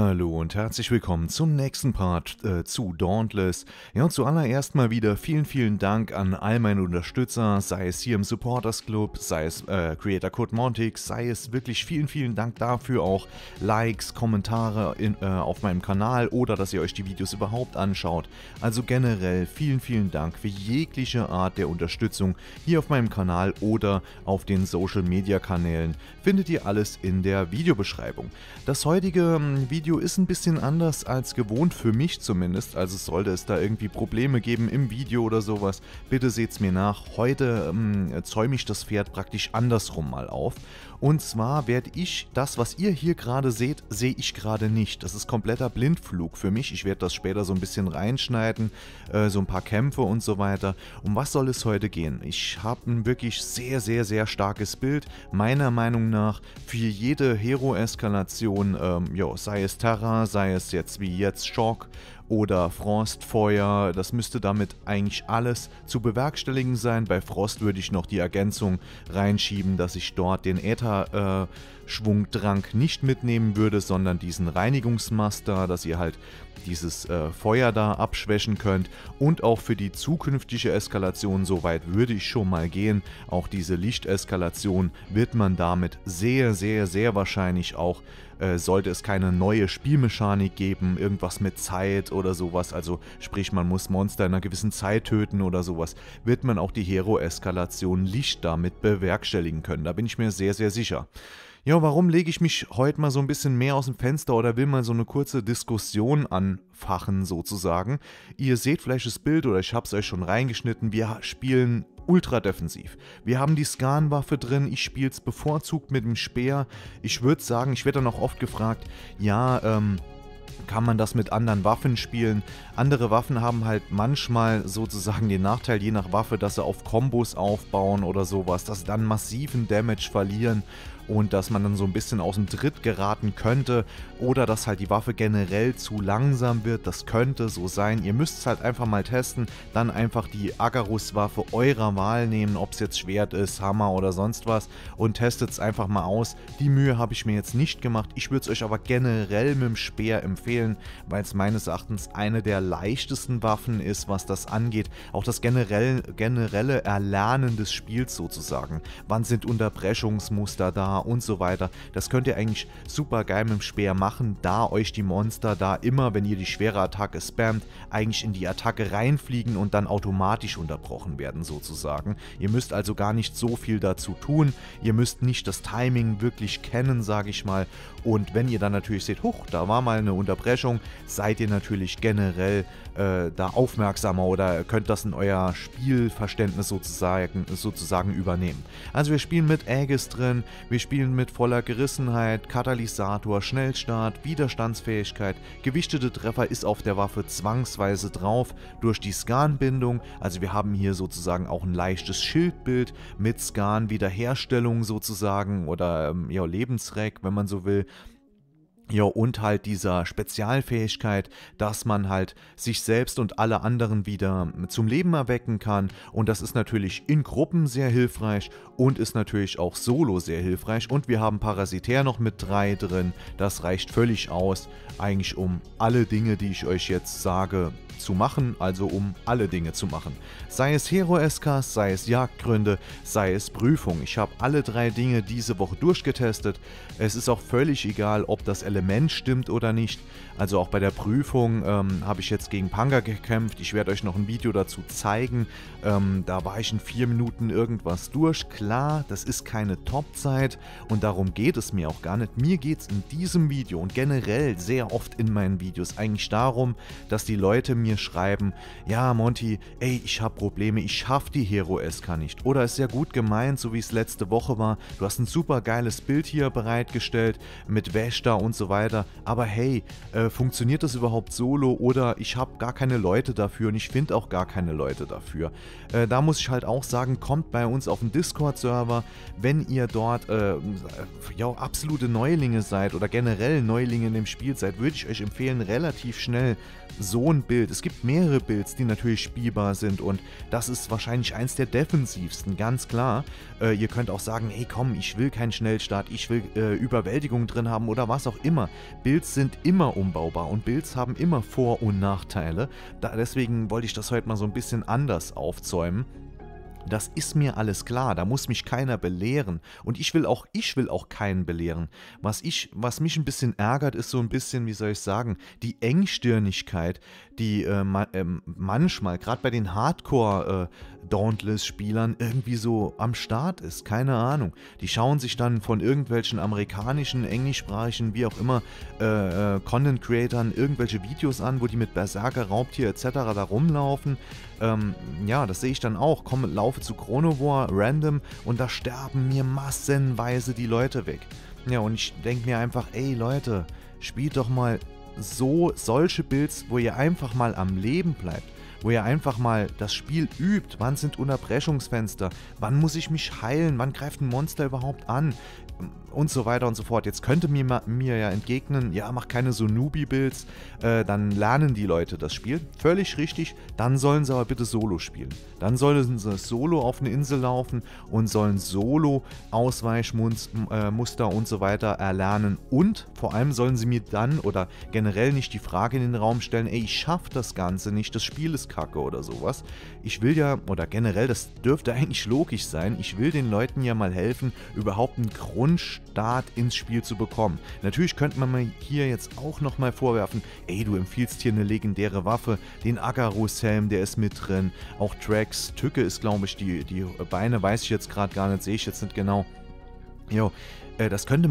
Hallo und herzlich willkommen zum nächsten Part zu Dauntless. Ja, und zuallererst mal wieder vielen Dank an all meine Unterstützer, sei es hier im Supporters Club, sei es Creator Code Montix, sei es wirklich vielen Dank dafür, auch Likes, Kommentare auf meinem Kanal oder dass ihr euch die Videos überhaupt anschaut. Also generell vielen Dank für jegliche Art der Unterstützung hier auf meinem Kanal oder auf den Social Media Kanälen. Findet ihr alles in der Videobeschreibung. Das heutige Video ist ein bisschen anders als gewohnt, für mich zumindest, also sollte es da irgendwie Probleme geben im Video oder sowas, bitte seht's mir nach. Heute zäume ich das Pferd praktisch andersrum mal auf. Und zwar werde ich das, was ihr hier gerade seht, sehe ich gerade nicht. Das ist kompletter Blindflug für mich. Ich werde das später so ein bisschen reinschneiden, so ein paar Kämpfe und so weiter. Um was soll es heute gehen? Ich habe ein wirklich sehr starkes Bild, meiner Meinung nach, für jede Hero-Eskalation, sei es Terra, sei es jetzt wie jetzt Schock oder Frost, Feuer, das müsste damit eigentlich alles zu bewerkstelligen sein. Bei Frost würde ich noch die Ergänzung reinschieben, dass ich dort den Äther-Schwungdrank nicht mitnehmen würde, sondern diesen Reinigungsmaster, dass ihr halt dieses Feuer da abschwächen könnt, und auch für die zukünftige Eskalation, soweit würde ich schon mal gehen, auch diese Lichteskalation wird man damit sehr wahrscheinlich auch, sollte es keine neue Spielmechanik geben, irgendwas mit Zeit oder sowas, also sprich man muss Monster in einer gewissen Zeit töten oder sowas, wird man auch die Hero-Eskalation Licht damit bewerkstelligen können, da bin ich mir sehr sicher. Ja, warum lege ich mich heute mal so ein bisschen mehr aus dem Fenster oder will mal so eine kurze Diskussion anfachen sozusagen? Ihr seht vielleicht das Bild oder ich habe es euch schon reingeschnitten, wir spielen ultra defensiv. Wir haben die Skan-Waffe drin, ich spiele es bevorzugt mit dem Speer. Ich würde sagen, ich werde dann auch oft gefragt, ja, kann man das mit anderen Waffen spielen? Andere Waffen haben halt manchmal sozusagen den Nachteil, je nach Waffe, dass sie auf Kombos aufbauen oder sowas, dass sie dann massiven Damage verlieren und dass man dann so ein bisschen aus dem Tritt geraten könnte oder dass halt die Waffe generell zu langsam wird, das könnte so sein. Ihr müsst es halt einfach mal testen, dann einfach die Agarus-Waffe eurer Wahl nehmen, ob es jetzt Schwert ist, Hammer oder sonst was, und testet es einfach mal aus. Die Mühe habe ich mir jetzt nicht gemacht, ich würde es euch aber generell mit dem Speer empfehlen, weil es meines Erachtens eine der leichtesten Waffen ist, was das angeht. Auch das generelle Erlernen des Spiels sozusagen. Wann sind Unterbrechungsmuster da und so weiter. Das könnt ihr eigentlich super geil mit dem Speer machen, da euch die Monster da immer, wenn ihr die schwere Attacke spammt, eigentlich in die Attacke reinfliegen und dann automatisch unterbrochen werden sozusagen. Ihr müsst also gar nicht so viel dazu tun. Ihr müsst nicht das Timing wirklich kennen, sage ich mal. Und wenn ihr dann natürlich seht, huch, da war mal eine Unterbrechung, seid ihr natürlich generell da aufmerksamer oder könnt das in euer Spielverständnis sozusagen übernehmen. Also wir spielen mit Aegis drin, wir spielen mit voller Gerissenheit, Katalysator, Schnellstart, Widerstandsfähigkeit, gewichtete Treffer ist auf der Waffe zwangsweise drauf durch die Skan-Bindung, also wir haben hier sozusagen auch ein leichtes Schildbild mit Skan-Wiederherstellung sozusagen oder Lebensreck, wenn man so will. Ja, und halt dieser Spezialfähigkeit, dass man halt sich selbst und alle anderen wieder zum Leben erwecken kann, und das ist natürlich in Gruppen sehr hilfreich und ist natürlich auch solo sehr hilfreich, und wir haben Parasitär noch mit 3 drin, das reicht völlig aus, eigentlich um alle Dinge, die ich euch jetzt sage, zu machen, also um alle Dinge zu machen. Sei es Hero-Eskas, sei es Jagdgründe, sei es Prüfung. Ich habe alle 3 Dinge diese Woche durchgetestet. Es ist auch völlig egal, ob das Element stimmt oder nicht. Also auch bei der Prüfung habe ich jetzt gegen Panga gekämpft. Ich werde euch noch ein Video dazu zeigen. Da war ich in 4 Minuten irgendwas durch. Klar, das ist keine Topzeit und darum geht es mir auch gar nicht. Mir geht es in diesem Video und generell sehr oft in meinen Videos eigentlich darum, dass die Leute mir schreiben, ja Monty, ey, ich habe Probleme, ich schaffe die Hero-SK nicht. Oder ist ja gut gemeint, so wie es letzte Woche war, du hast ein super geiles Bild hier bereitgestellt mit Veshta und so weiter, aber hey, funktioniert das überhaupt solo oder ich habe gar keine Leute dafür und ich finde auch gar keine Leute dafür. Da muss ich halt auch sagen, kommt bei uns auf den Discord-Server, wenn ihr dort absolute Neulinge seid oder generell Neulinge in dem Spiel seid, würde ich euch empfehlen, relativ schnell so ein Bild, Es gibt mehrere Builds, die natürlich spielbar sind und das ist wahrscheinlich eins der defensivsten, ganz klar. Ihr könnt auch sagen, ey komm, ich will keinen Schnellstart, ich will Überwältigung drin haben oder was auch immer. Builds sind immer umbaubar und Builds haben immer Vor- und Nachteile. Deswegen wollte ich das heute mal so ein bisschen anders aufzäumen. Das ist mir alles klar, da muss mich keiner belehren und ich will auch keinen belehren. Was mich ein bisschen ärgert, ist so ein bisschen, wie soll ich sagen, die Engstirnigkeit, die manchmal, gerade bei den Hardcore-Dauntless-Spielern, irgendwie so am Start ist, keine Ahnung. Die schauen sich dann von irgendwelchen amerikanischen, englischsprachigen, wie auch immer, Content-Creatern irgendwelche Videos an, wo die mit Berserker, Raubtier etc. da rumlaufen. Ja, das sehe ich dann auch. Laufe zu Chronowar, random, und da sterben mir massenweise die Leute weg. Ja, und ich denke mir einfach, ey Leute, spielt doch mal solche Builds, wo ihr einfach mal am Leben bleibt. Wo ihr einfach mal das Spiel übt. Wann sind Unterbrechungsfenster? Wann muss ich mich heilen? Wann greift ein Monster überhaupt an? Und so weiter und so fort. Jetzt könnte mir ja entgegnen, ja, mach keine so Newbie-Builds, dann lernen die Leute das Spiel. Völlig richtig, dann sollen sie aber bitte Solo spielen. Dann sollen sie Solo auf eine Insel laufen und sollen Solo Ausweichmuster und so weiter erlernen. Und vor allem sollen sie mir dann oder generell nicht die Frage in den Raum stellen, ey, ich schaff das Ganze nicht, das Spiel ist kacke oder sowas. Ich will ja, oder generell, das dürfte eigentlich logisch sein, ich will den Leuten ja mal helfen, überhaupt einen Grundstart ins Spiel zu bekommen. Natürlich könnte man mir hier jetzt auch nochmal vorwerfen, ey, du empfiehlst hier eine legendäre Waffe, den Agarus-Helm, der ist mit drin, auch Drax Tücke ist, glaube ich, die Beine weiß ich jetzt gerade gar nicht, sehe ich jetzt nicht genau. Jo, das könnte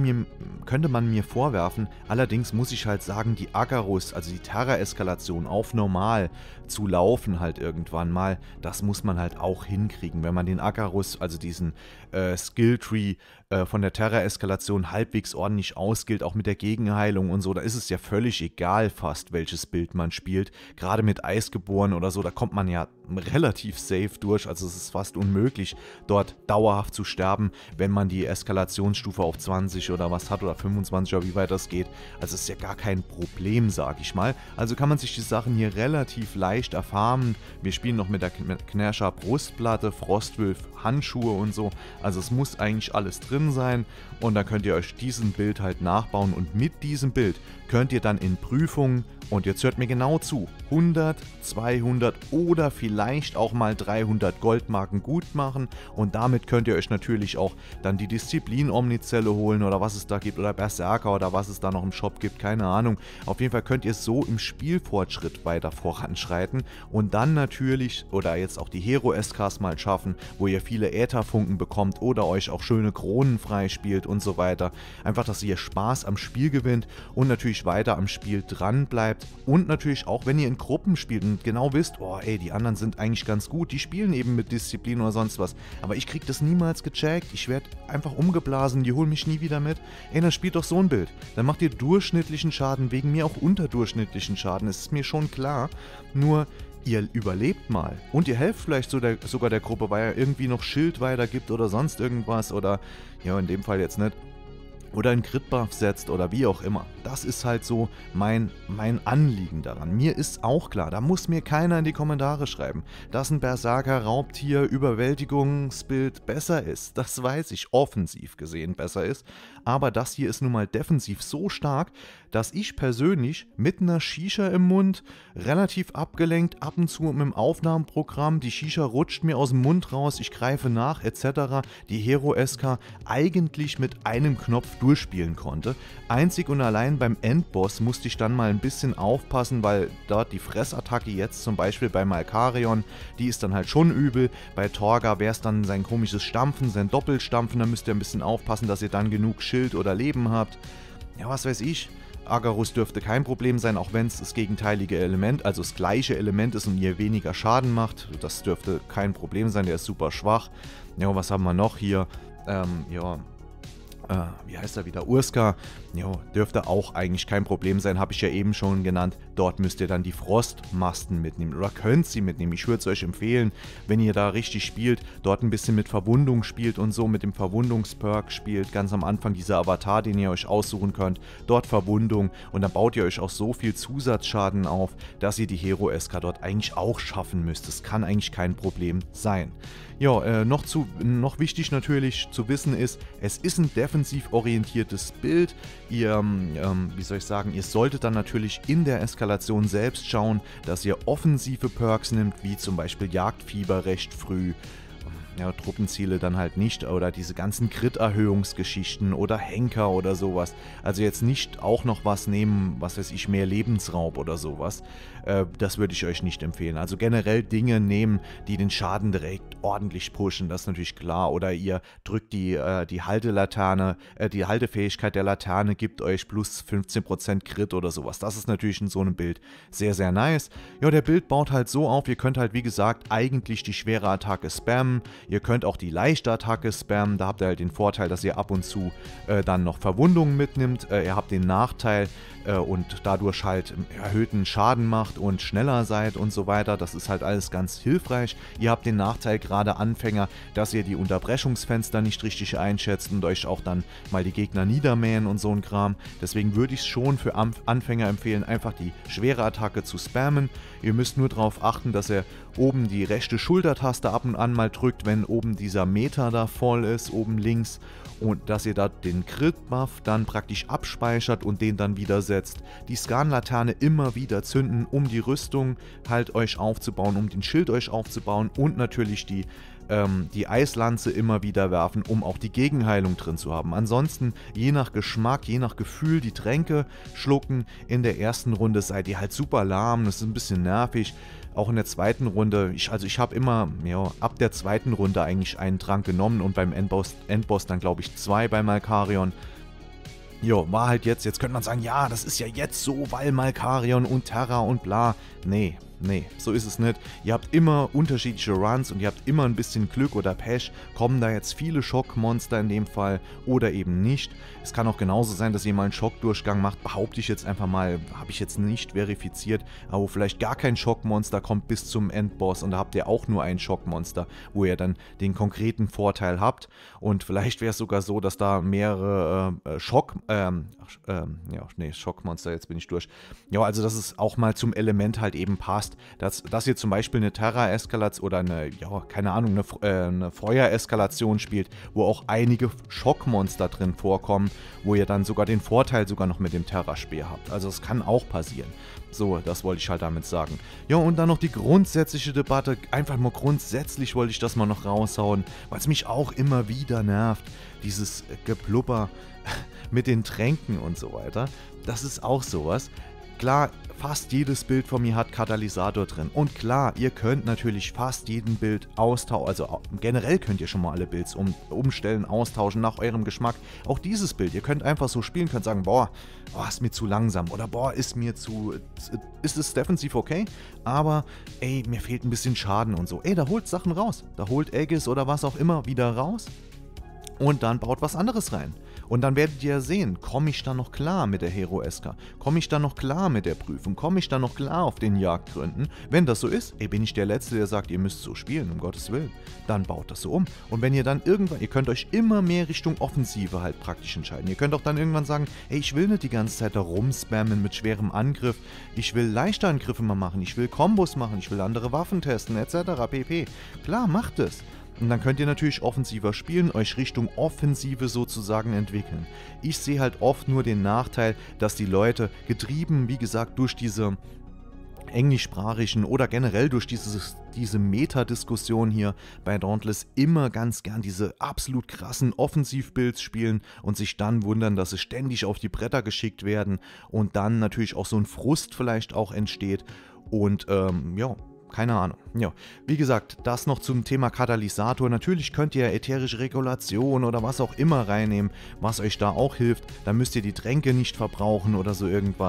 man mir vorwerfen, allerdings muss ich halt sagen, die Agarus, also die Terra-Eskalation auf normal zu laufen halt irgendwann mal, das muss man halt auch hinkriegen, wenn man den Agarus, also diesen Skilltree von der Terra-Eskalation halbwegs ordentlich ausgilt, auch mit der Gegenheilung und so, da ist es ja völlig egal fast, welches Bild man spielt, gerade mit Eisgeboren oder so, da kommt man ja relativ safe durch, also es ist fast unmöglich, dort dauerhaft zu sterben, wenn man die Eskalationsstufe auf 20 oder was hat oder 25 oder wie weit das geht. Also es ist ja gar kein Problem, sag ich mal. Also kann man sich die Sachen hier relativ leicht erfahren. Wir spielen noch mit der Knerscher Brustplatte, Frostwolf Handschuhe und so. Also es muss eigentlich alles drin sein und dann könnt ihr euch diesen Bild halt nachbauen und mit diesem Bild könnt ihr dann in Prüfungen, und jetzt hört mir genau zu, 100, 200 oder vielleicht auch mal 300 Goldmarken gut machen und damit könnt ihr euch natürlich auch dann die Disziplin-Omnizelle holen oder was es da gibt oder Berserker oder was es da noch im Shop gibt, keine Ahnung. Auf jeden Fall könnt ihr so im Spielfortschritt weiter voranschreiten und dann natürlich, oder jetzt auch die Hero-SKs mal schaffen, wo ihr viele Ätherfunken bekommt oder euch auch schöne Kronen freispielt und so weiter. Einfach, dass ihr Spaß am Spiel gewinnt und natürlich weiter am Spiel dran bleibt. Und natürlich auch, wenn ihr in Gruppen spielt und genau wisst, oh ey, die anderen sind eigentlich ganz gut, die spielen eben mit Disziplin oder sonst was, aber ich krieg das niemals gecheckt, ich werde einfach umgeblasen, die holen mich nie wieder mit. Ey, dann spielt doch so ein Bild. Dann macht ihr durchschnittlichen Schaden, wegen mir auch unterdurchschnittlichen Schaden, das ist mir schon klar, nur ihr überlebt mal und ihr helft vielleicht sogar der Gruppe, weil er irgendwie noch Schild weitergibt oder sonst irgendwas oder, ja, in dem Fall jetzt nicht. Oder einen Crit-Buff setzt oder wie auch immer. Das ist halt so mein Anliegen daran. Mir ist auch klar, da muss mir keiner in die Kommentare schreiben, dass ein Berserker-Raubtier-Überwältigungsbild besser ist. Das weiß ich, offensiv gesehen besser ist. Aber das hier ist nun mal defensiv so stark, dass ich persönlich mit einer Shisha im Mund, relativ abgelenkt, ab und zu mit dem Aufnahmeprogramm, die Shisha rutscht mir aus dem Mund raus, ich greife nach etc., die Hero-SK eigentlich mit einem Knopf durchspielen konnte. Einzig und allein beim Endboss musste ich dann mal ein bisschen aufpassen, weil dort die Fressattacke jetzt zum Beispiel bei Malkarion, die ist dann halt schon übel. Bei Torga wäre es dann sein komisches Stampfen, sein Doppelstampfen, da müsst ihr ein bisschen aufpassen, dass ihr dann genug Schild oder Leben habt. Ja, was weiß ich. Agarus dürfte kein Problem sein, auch wenn es das gegenteilige Element, also das gleiche Element ist und ihr weniger Schaden macht. Das dürfte kein Problem sein, der ist super schwach. Ja, was haben wir noch hier? Ja, wie heißt er wieder, Urska, jo, dürfte auch eigentlich kein Problem sein, habe ich ja eben schon genannt. Dort müsst ihr dann die Frostmasten mitnehmen oder könnt sie mitnehmen. Ich würde es euch empfehlen, wenn ihr da richtig spielt, dort ein bisschen mit Verwundung spielt und so mit dem Verwundungsperk spielt, ganz am Anfang dieser Avatar, den ihr euch aussuchen könnt, dort Verwundung und dann baut ihr euch auch so viel Zusatzschaden auf, dass ihr die Hero-SK dort eigentlich auch schaffen müsst. Das kann eigentlich kein Problem sein. Ja, noch wichtig natürlich zu wissen ist, es ist ein defensiv orientiertes Bild. Ihr, wie soll ich sagen, ihr solltet dann natürlich in der Eskalation selbst schauen, dass ihr offensive Perks nimmt, wie zum Beispiel Jagdfieber recht früh. Ja, Truppenziele dann halt nicht oder diese ganzen Crit-Erhöhungsgeschichten oder Henker oder sowas. Also jetzt nicht auch noch was nehmen, was weiß ich, mehr Lebensraub oder sowas. Das würde ich euch nicht empfehlen. Also generell Dinge nehmen, die den Schaden direkt ordentlich pushen, das ist natürlich klar. Oder ihr drückt die Haltelaterne, die Haltefähigkeit der Laterne gibt euch plus 15% Crit oder sowas. Das ist natürlich in so einem Bild sehr, sehr nice. Ja, der Bild baut halt so auf, ihr könnt halt wie gesagt eigentlich die schwere Attacke spammen. Ihr könnt auch die leichte Attacke spammen, da habt ihr halt den Vorteil, dass ihr ab und zu dann noch Verwundungen mitnimmt. Ihr habt den Nachteil und dadurch halt erhöhten Schaden macht und schneller seid und so weiter. Das ist halt alles ganz hilfreich. Ihr habt den Nachteil, gerade Anfänger, dass ihr die Unterbrechungsfenster nicht richtig einschätzt und euch auch dann mal die Gegner niedermähen und so ein Kram. Deswegen würde ich es schon für Anfänger empfehlen, einfach die schwere Attacke zu spammen. Ihr müsst nur darauf achten, dass ihr oben die rechte Schultertaste ab und an mal drückt, wenn oben dieser Meter da voll ist, oben links, und dass ihr da den Crit-Buff dann praktisch abspeichert und den dann wieder setzt. Die Skarnlaterne immer wieder zünden, um die Rüstung halt euch aufzubauen, um den Schild euch aufzubauen und natürlich die Eislanze immer wieder werfen, um auch die Gegenheilung drin zu haben. Ansonsten, je nach Geschmack, je nach Gefühl, die Tränke schlucken. In der ersten Runde seid ihr halt super lahm, das ist ein bisschen nervig. Auch in der zweiten Runde, ich habe immer, ja, ab der zweiten Runde eigentlich einen Trank genommen und beim Endboss dann glaube ich 2 bei Malkarion. Jo, war halt jetzt könnte man sagen, ja, das ist ja jetzt so, weil Malkarion und Terra und bla. Nee, so ist es nicht. Ihr habt immer unterschiedliche Runs und ihr habt immer ein bisschen Glück oder Pech. Kommen da jetzt viele Schockmonster in dem Fall oder eben nicht. Es kann auch genauso sein, dass ihr mal einen Schockdurchgang macht, behaupte ich jetzt einfach mal, habe ich jetzt nicht verifiziert, aber wo vielleicht gar kein Schockmonster kommt bis zum Endboss und da habt ihr auch nur ein Schockmonster, wo ihr dann den konkreten Vorteil habt und vielleicht wäre es sogar so, dass da mehrere Schockmonster, jetzt bin ich durch. Ja, also dass es auch mal zum Element halt eben passt, dass ihr zum Beispiel eine Terra-Eskalation oder eine Feuer-Eskalation spielt, wo auch einige Schockmonster drin vorkommen, wo ihr dann sogar den Vorteil sogar noch mit dem Terra-Speer habt. Also es kann auch passieren. So, das wollte ich halt damit sagen. Ja, und dann noch die grundsätzliche Debatte. Einfach mal grundsätzlich wollte ich das mal noch raushauen, weil es mich auch immer wieder nervt. Dieses Geplupper mit den Tränken und so weiter. Das ist auch sowas. Klar, fast jedes Bild von mir hat Katalysator drin. Und klar, ihr könnt natürlich fast jeden Bild austauschen. Also generell könnt ihr schon mal alle Builds umstellen, austauschen nach eurem Geschmack. Auch dieses Bild, ihr könnt einfach so spielen, könnt sagen, boah, ist mir zu langsam. Oder boah, ist es defensiv okay? Aber, ey, mir fehlt ein bisschen Schaden und so. Ey, da holt Sachen raus. Da holt Aegis oder was auch immer wieder raus. Und dann baut was anderes rein. Und dann werdet ihr sehen, komme ich dann noch klar mit der Hero-SK? Komme ich dann noch klar mit der Prüfung? Komme ich dann noch klar auf den Jagdgründen? Wenn das so ist, ey, bin ich der Letzte, der sagt, ihr müsst so spielen, um Gottes Willen. Dann baut das so um. Und wenn ihr dann irgendwann, ihr könnt euch immer mehr Richtung Offensive halt praktisch entscheiden. Ihr könnt auch dann irgendwann sagen, ey, ich will nicht die ganze Zeit da rumspammen mit schwerem Angriff. Ich will leichte Angriffe mal machen. Ich will Kombos machen. Ich will andere Waffen testen, etc. pp. Klar, macht es. Und dann könnt ihr natürlich offensiver spielen, euch Richtung Offensive sozusagen entwickeln. Ich sehe halt oft nur den Nachteil, dass die Leute getrieben, wie gesagt, durch diese englischsprachigen oder generell durch diese Meta-Diskussion hier bei Dauntless immer ganz gern diese absolut krassen Offensivbuilds spielen und sich dann wundern, dass sie ständig auf die Bretter geschickt werden und dann natürlich auch so ein Frust vielleicht auch entsteht und ja, keine Ahnung. Ja, wie gesagt, das noch zum Thema Katalysator. Natürlich könnt ihr ätherische Regulation oder was auch immer reinnehmen, was euch da auch hilft. Da müsst ihr die Tränke nicht verbrauchen oder so irgendwas.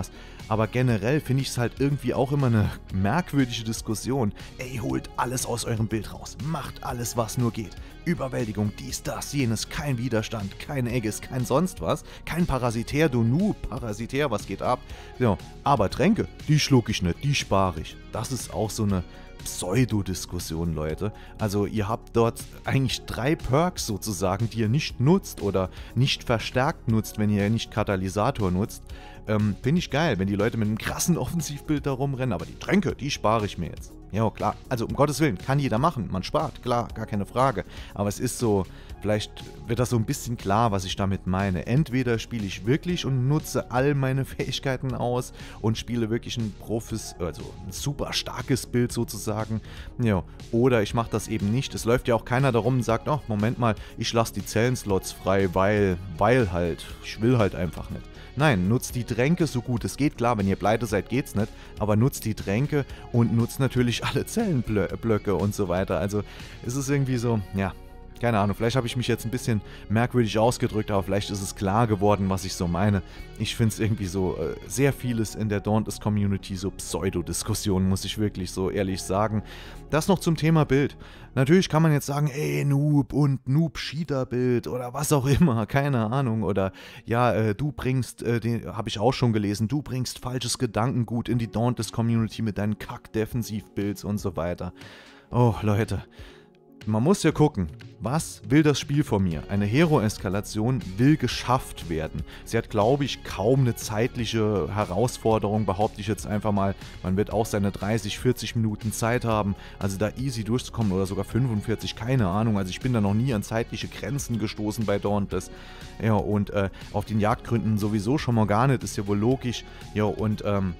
aber generell finde ich es halt irgendwie auch immer eine merkwürdige Diskussion. Ey, holt alles aus eurem Bild raus, macht alles, was nur geht. Überwältigung, dies, das, jenes, kein Widerstand, kein Aegis, kein sonst was, kein Parasitär, du Noob, Parasitär, was geht ab? Ja, aber Tränke, die schluck ich nicht, die spare ich. Das ist auch so eine Pseudodiskussion, Leute. Also ihr habt dort eigentlich 3 Perks sozusagen, die ihr nicht nutzt oder nicht verstärkt nutzt, wenn ihr nicht Katalysator nutzt. Finde ich geil, wenn die Leute mit einem krassen Offensivbild da rumrennen, aber die Tränke, die spare ich mir jetzt. Ja, klar. Also um Gottes Willen, kann jeder machen. Man spart, klar, gar keine Frage. Aber es ist so, vielleicht wird das so ein bisschen klar, was ich damit meine. Entweder spiele ich wirklich und nutze all meine Fähigkeiten aus und spiele wirklich ein ein super starkes Bild sozusagen. Ja, oder ich mache das eben nicht. Es läuft ja auch keiner darum und sagt, oh, Moment mal, ich lasse die Zellenslots frei, weil halt, ich will halt einfach nicht. Nein, nutzt die Tränke so gut es geht. Klar, wenn ihr pleite seid, geht's nicht. Aber nutzt die Tränke und nutzt natürlich alle Zellenblöcke und so weiter. Also es ist irgendwie so, ja, keine Ahnung. Vielleicht habe ich mich jetzt ein bisschen merkwürdig ausgedrückt, aber vielleicht ist es klar geworden, was ich so meine. Ich finde es irgendwie so sehr vieles in der Dauntless-Community so Pseudodiskussionen, muss ich wirklich so ehrlich sagen. Das noch zum Thema Bild. Natürlich kann man jetzt sagen, ey, Noob und Noob-Cheater-Bild oder was auch immer, keine Ahnung. Oder ja, du bringst, habe ich auch schon gelesen, du bringst falsches Gedankengut in die Dauntless-Community mit deinen Kack-Defensiv-Builds und so weiter. Oh, Leute. Man muss ja gucken, was will das Spiel von mir? Eine Hero-Eskalation will geschafft werden. Sie hat, glaube ich, kaum eine zeitliche Herausforderung, behaupte ich jetzt einfach mal. Man wird auch seine 30, 40 Minuten Zeit haben, also da easy durchzukommen oder sogar 45, keine Ahnung. Also ich bin da noch nie an zeitliche Grenzen gestoßen bei Dauntless. Ja, und auf den Jagdgründen sowieso schon mal gar nicht, ist ja wohl logisch. Ja, und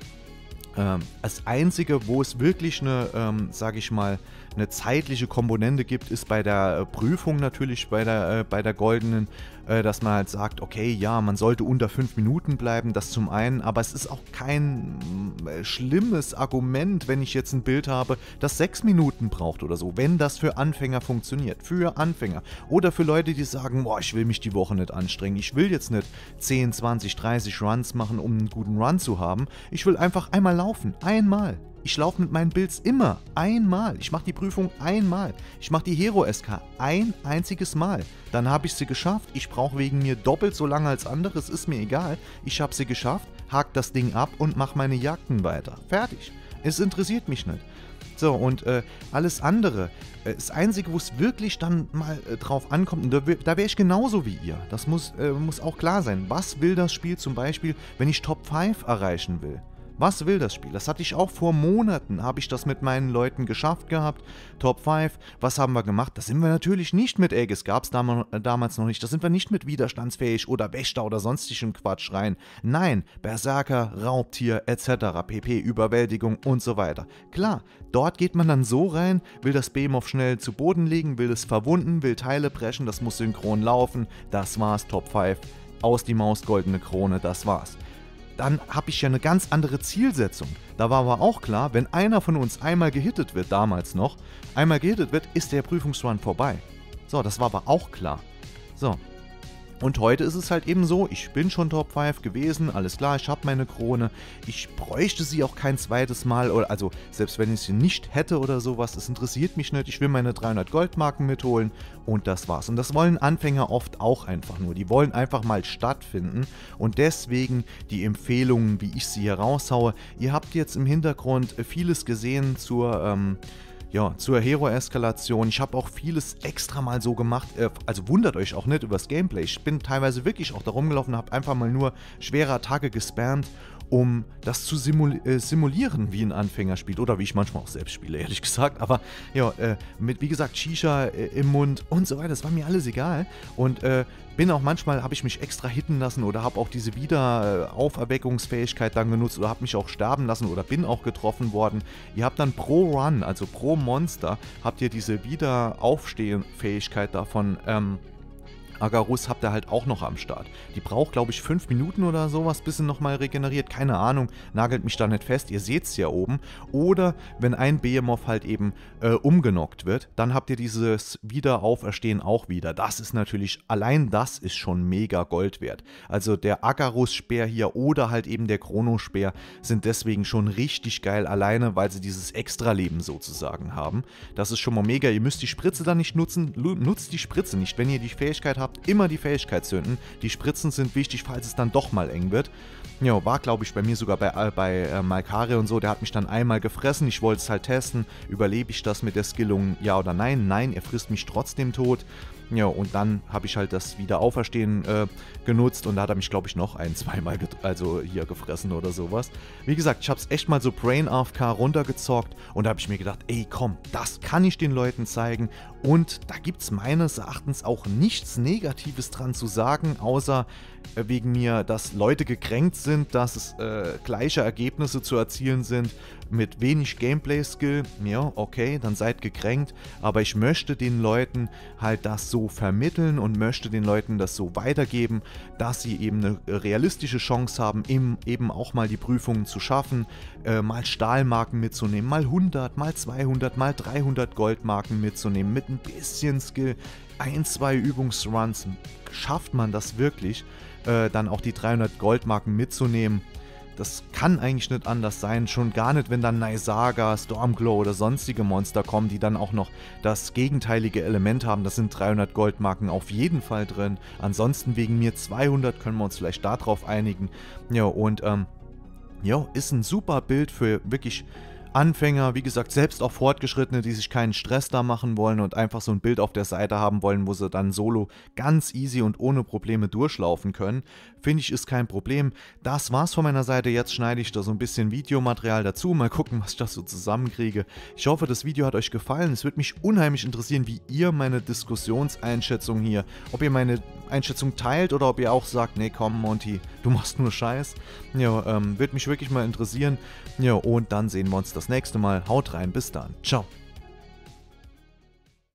das Einzige, wo es wirklich eine, sage ich mal, eine zeitliche Komponente gibt, ist bei der Prüfung natürlich, bei der goldenen, dass man halt sagt, okay, ja, man sollte unter 5 Minuten bleiben, das zum einen, aber es ist auch kein schlimmes Argument, wenn ich jetzt ein Bild habe, das 6 Minuten braucht oder so, wenn das für Anfänger funktioniert, für Anfänger oder für Leute, die sagen, boah, ich will mich die Woche nicht anstrengen, ich will jetzt nicht 10, 20, 30 Runs machen, um einen guten Run zu haben, ich will einfach einmal laufen, einmal. Ich laufe mit meinen Builds immer einmal. Ich mache die Prüfung einmal. Ich mache die Hero-SK ein einziges Mal. Dann habe ich sie geschafft. Ich brauche wegen mir doppelt so lange als andere. Es ist mir egal. Ich habe sie geschafft, hake das Ding ab und mache meine Jagden weiter. Fertig. Es interessiert mich nicht. So, und alles andere, das Einzige, wo es wirklich dann mal drauf ankommt, und da wäre ich genauso wie ihr. Das muss auch klar sein. Was will das Spiel zum Beispiel, wenn ich Top 5 erreichen will? Was will das Spiel? Das hatte ich auch vor Monaten, habe ich das mit meinen Leuten geschafft gehabt. Top 5, was haben wir gemacht? Das sind wir natürlich nicht mit Aegis, gab es damals noch nicht. Das sind wir nicht mit widerstandsfähig oder Wächter oder sonstigem Quatsch rein. Nein, Berserker, Raubtier etc. pp, Überwältigung und so weiter. Klar, dort geht man dann so rein, will das Behemoth schnell zu Boden legen, will es verwunden, will Teile brechen, das muss synchron laufen. Das war's, Top 5, aus die Maus, goldene Krone, das war's. Dann habe ich ja eine ganz andere Zielsetzung. Da war aber auch klar, wenn einer von uns einmal gehittet wird, damals noch, ist der Prüfungsrun vorbei. So, das war aber auch klar. So. Und heute ist es halt eben so, ich bin schon Top 5 gewesen, alles klar, ich habe meine Krone, ich bräuchte sie auch kein zweites Mal, oder also selbst wenn ich sie nicht hätte oder sowas, es interessiert mich nicht, ich will meine 300 Goldmarken mitholen und das war's. Und das wollen Anfänger oft auch einfach nur, die wollen einfach mal stattfinden und deswegen die Empfehlungen, wie ich sie hier raushaue. Ihr habt jetzt im Hintergrund vieles gesehen zur Hero-Eskalation. Ich habe auch vieles extra mal so gemacht, also wundert euch auch nicht über das Gameplay. Ich bin teilweise wirklich auch da rumgelaufen, habe einfach mal nur schwere Attacke gespammt, um das zu simulieren, wie ein Anfänger spielt oder wie ich manchmal auch selbst spiele, ehrlich gesagt. Aber ja, mit, wie gesagt, Shisha im Mund und so weiter, das war mir alles egal. Und bin auch manchmal, habe ich mich extra hitten lassen oder habe auch diese Wiederauferweckungsfähigkeit dann genutzt oder habe mich auch sterben lassen oder bin auch getroffen worden. Ihr habt dann pro Run, also pro Monster, habt ihr diese Wiederaufstehen-Fähigkeit davon Agarus habt ihr halt auch noch am Start. Die braucht, glaube ich, 5 Minuten oder sowas, bis sie nochmal regeneriert. Keine Ahnung, nagelt mich da nicht fest. Ihr seht es ja oben. Oder wenn ein Behemoth halt eben umgenockt wird, dann habt ihr dieses Wiederauferstehen auch wieder. Das ist natürlich, allein das ist schon mega Gold wert. Also der Agarus-Speer hier oder halt eben der Chronospeer sind deswegen schon richtig geil, alleine weil sie dieses Extra-Leben sozusagen haben. Das ist schon mal mega. Ihr müsst die Spritze dann nicht nutzen. Nutzt die Spritze nicht, wenn ihr die Fähigkeit habt, immer die Fähigkeit zünden. Die Spritzen sind wichtig, falls es dann doch mal eng wird. Ja, war glaube ich bei mir sogar bei Malkare und so, der hat mich dann einmal gefressen. Ich wollte es halt testen, überlebe ich das mit der Skillung, ja oder nein? Nein, er frisst mich trotzdem tot. Ja, und dann habe ich halt das Wiederauferstehen genutzt und da hat er mich, glaube ich, noch zweimal hier gefressen oder sowas. Wie gesagt, ich habe es echt mal so Brain AFK runtergezockt und da habe ich mir gedacht, ey komm, das kann ich den Leuten zeigen und da gibt es meines Erachtens auch nichts Negatives dran zu sagen, außer wegen mir, dass Leute gekränkt sind, dass es gleiche Ergebnisse zu erzielen sind mit wenig Gameplay-Skill. Ja, okay, dann seid gekränkt, aber ich möchte den Leuten halt das so vermitteln und möchte den Leuten das so weitergeben, dass sie eben eine realistische Chance haben, eben auch mal die Prüfungen zu schaffen, mal Stahlmarken mitzunehmen, mal 100, mal 200, mal 300 Goldmarken mitzunehmen, mit ein bisschen Skill, 1, 2 Übungsruns, schafft man das wirklich, dann auch die 300 Goldmarken mitzunehmen. Das kann eigentlich nicht anders sein, schon gar nicht, wenn dann Naisaga, Stormglow oder sonstige Monster kommen, die dann auch noch das gegenteilige Element haben. Das sind 300 Goldmarken auf jeden Fall drin. Ansonsten wegen mir 200, können wir uns vielleicht darauf einigen. Ja, und ja, ist ein super Bild für wirklich Anfänger, wie gesagt, selbst auch Fortgeschrittene, die sich keinen Stress da machen wollen und einfach so ein Bild auf der Seite haben wollen, wo sie dann solo ganz easy und ohne Probleme durchlaufen können. Finde ich, ist kein Problem. Das war's von meiner Seite. Jetzt schneide ich da so ein bisschen Videomaterial dazu. Mal gucken, was ich da so zusammenkriege. Ich hoffe, das Video hat euch gefallen. Es würde mich unheimlich interessieren, wie ihr meine Diskussionseinschätzung hier, ob ihr meine Einschätzung teilt oder ob ihr auch sagt, nee, komm, Monty, du machst nur Scheiß. Ja, würde mich wirklich mal interessieren. Ja, und dann sehen wir uns das nächste Mal. Haut rein, bis dann. Ciao.